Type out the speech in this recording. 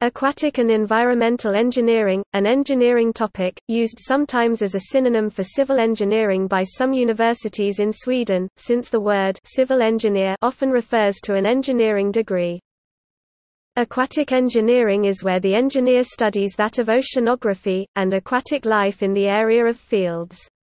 Aquatic and environmental engineering, an engineering topic, used sometimes as a synonym for civil engineering by some universities in Sweden, since the word civil engineer often refers to an engineering degree. Aquatic engineering is where the engineer studies that of oceanography, and aquatic life in the area of fields.